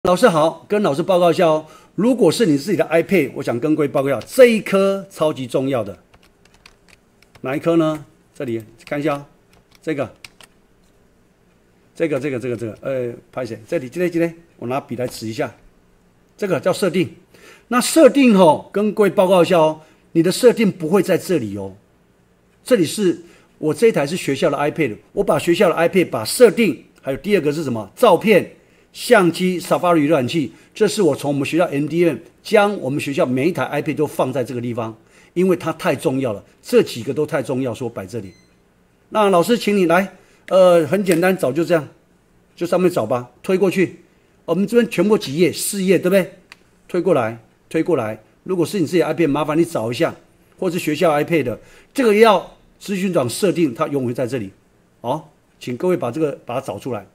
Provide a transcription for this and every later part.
老师好，跟老师报告一下哦。如果是你自己的 iPad， 我想跟各位报告一下，这一颗超级重要的，哪一颗呢？这里看一下哦，这个，拍谁？这里，今天，我拿笔来指一下，这个叫设定。那设定跟各位报告一下哦，你的设定不会在这里哦，这里是我这一台是学校的 iPad， 我把学校的 iPad 把设定，还有第二个是什么？照片。相机、Safari 浏览器，这是我从我们学校 MDM 将我们学校每一台 iPad 都放在这个地方，因为它太重要了，这几个都太重要，所以我摆这里。那老师，请你来，很简单，找就这样，就上面找吧，推过去。我们这边全部几页，4页，对不对？推过来。如果是你自己的 iPad， 麻烦你找一下，或是学校 iPad 的，这个要资讯长设定，它永远在这里。请各位把它找出来，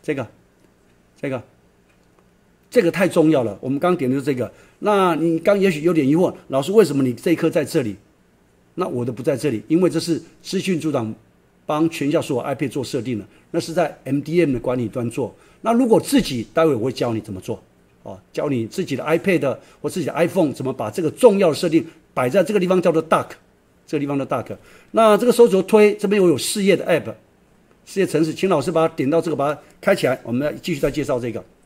这个太重要了，我们刚点的就是这个。那你刚也许有点疑惑，老师为什么你这一颗在这里，那我的不在这里？因为这是资讯组长帮全校所有 iPad 做设定的，那是在 MDM 的管理端做。那如果自己，待会我会教你怎么做，教你自己的 iPad 或自己的 iPhone 怎么把这个重要的设定摆在这个地方，叫做 Dock， 这个地方的 Dock。那这个手指头推，这边我有4页的 App。4页程式，请老师把它点到这个，把它开起来。我们继续再介绍这个。